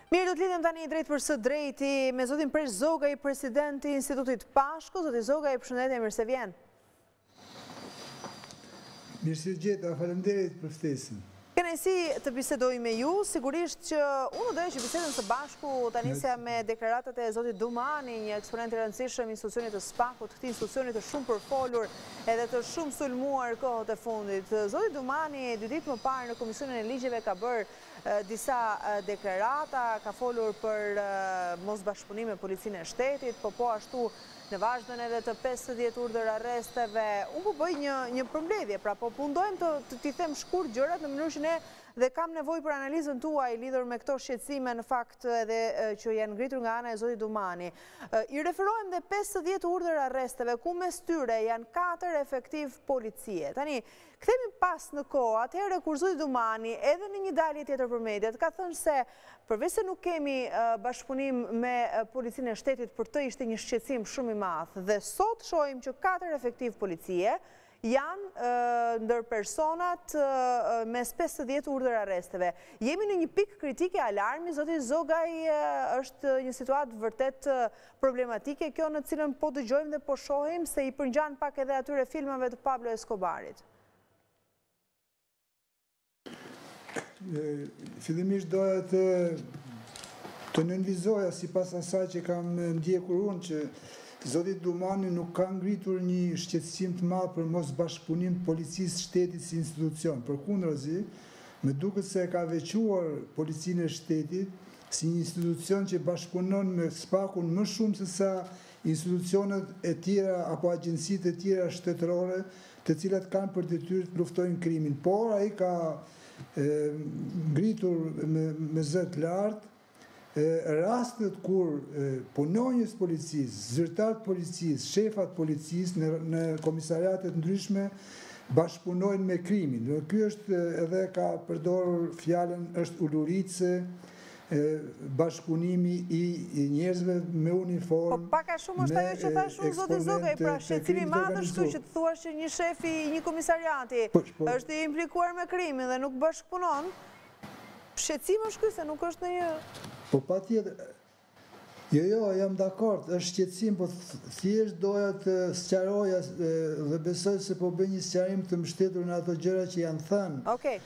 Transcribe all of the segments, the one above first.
Mirë, do të lidhem tani drejt për së drejti me zotin Presh Zogaj, presidenti i Institutit Pashku. Zoti Zogaj, përshëndetje, mirë se vjen. Mirë se gjeta, faleminderit për ftesën. Kënaqësi të bisedoj me ju, sigurisht që unë doja që bisedën së bashku ta nisja me deklaratat e zotit Dumani, një eksponent i rëndësishëm i institucionit të SPAK-ut, këtij institucioni të shumë përfolur edhe të shumë sulmuar kohët e fundit. Zoti Dumani 2 ditë më parë në Komisionin e Ligjeve ka bërë disa deklarata, ka folur për mosbashkëpunim me Policinë e Shtetit, po ashtu në vazhdon edhe të 50 urdhër arresteve. Unë po bëj një përmbledhje, pra po mundojmë të t'i them shkurt gjërat në mënyrë që ne dhe kam nevojë për analizën tuaj lidhur me këto shqetësime në fakt edhe që janë ngritur nga ana e zotit Dumani. I referohem dhe 50 urdhër arresteve, ku mes tyre janë 4 efektiv policie. Tani, kthehemi pas në kohë, atëherë kur zoti Dumani edhe në një dalje tjetër për mediat ka thënë se përveç se nuk kemi bashkëpunim me Policinë e Shtetit, për të ishte një shqetësim shumë i madh. Dhe sot shohim që 4 efektiv policie janë ndër personat mes 50 urdhër arresteve. Jemi në një pikë kritike alarmi, zoti Zogaj, është një situatë vërtet problematike, kjo në cilën po dëgjojmë dhe po shohim se i përngjan pak edhe atyre filmave të Pablo Escobarit. Fillimisht doja të nënvizoja sipas asaj që kam ndjekur unë që zoti Dumani nuk ka ngritur një shqetësim të madh për mos bashkëpunim policisë shtetit si institucion. Përkundrazi, më duket se ka veçuar Policinë e Shtetit si një institucion që bashkëpunon me SPAK-un më shumë se sa institucionet e tjera apo agjencitë e tjera shtetërore, të cilat kanë për detyrë të luftojnë krimin. Por ai ka ngritur me zë të lartë rastet kur punonjës policisë, zyrtarët policisë, shefat policisë në komisariatet ndryshme bashkëpunojnë me krimin. Ky është edhe ka përdorur fjalën është ulurice, bashkëpunimi i njerëzve me uniformë. Po pak a shumë është ajo që thash unë zoti Zogaj, pra shqetësimi i madh është ky që të thuash që një shef i një komisariati është i implikuar me krimin dhe nuk bashkëpunon. Shqetësim është ky se nuk është në një... Po patjetër, jo, jam dakord, është shqetësim, po thjesht doja të sqaroja dhe besoj se po bëj një sqarim të mbështetur në ato gjëra që janë thënë. Okej.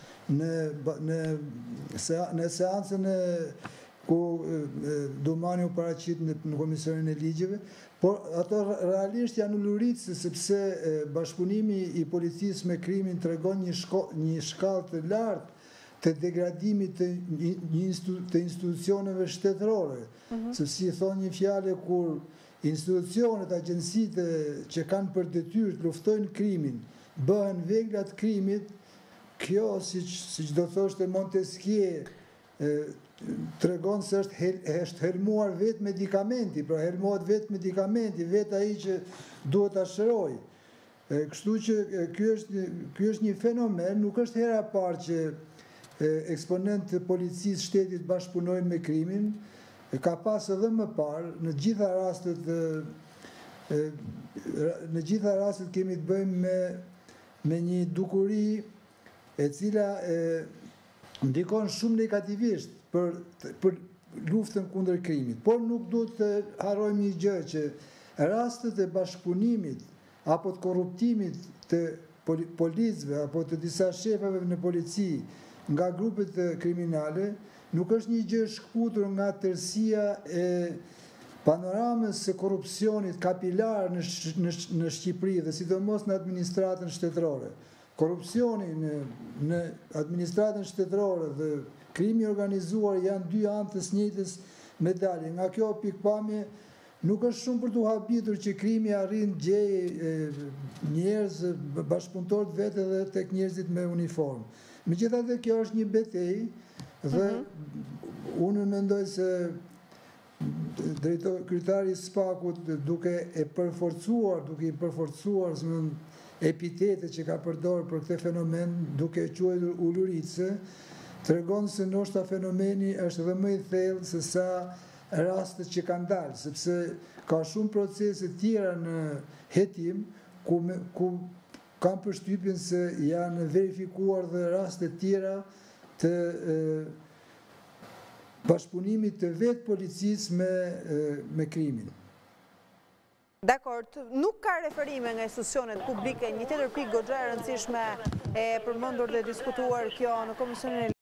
Në seancën ku Dumani u paraqit në Komisionin e Ligjeve, por ato realisht janë ulurice sepse bashkëpunimi i policisë me krimin tregon një shkallë të lartë të degradimit të institucioneve shtetërore. Se si thonë një fjale kur institucionet, agjencitë që kanë për detyrë të luftojnë krimin, bëhen veglat krimit, kjo, si që do thoshte Montesquieu, tregon se është helmuar vetë medikamenti, pra helmuat vetë medikamenti, vetë ai që duhet ta shëroj. Kështu që ky është një fenomen, nuk është hera parë që eksponent të policisë shtetit bashkëpunojnë me krimin, ka pas edhe më parë, në gjitha rastet kemi të bëjmë me një dukuri e cila ndikon shumë negativisht për luftën kundër krimit. Por nuk duhet të harrojmë një gjë që rastet e bashkëpunimit apo të korruptimit të policëve apo të disa shefave në polici nga grupet kriminale, nuk është një gjë shkputur nga tërësia e panoramës së korrupsionit kapilar në Shqipëri dhe sidomos në administratën shtetërore. Korrupsioni në administratën shtetërore dhe krimi organizuar janë dy anë të njëjtës medalje. Nga kjo pikpamje nuk është shumë për të habitur që krimi arrin gjej njerëz bashkëpunëtor të vetë edhe tek njerëzit me uniformë. Megjithatë kjo është një betejë dhe unë mendoj se kryetari i SPAK-ut duke i përforcuar epitetet që ka përdorur për këtë fenomen, duke quajtur ulurice, tregon se ndoshta fenomeni është edhe më i thellë se sa rastet që kanë dalë, sepse ka shumë procese tjera në hetim ku kam përshtypjen se janë verifikuar dhe raste tjera të bashkëpunimit të vetë policisë me krimin. Dakord, nuk ka referime nga institucionet publike, një tjetër pikë goxha e rëndësishme e përmendur dhe diskutuar kjo në Komisionin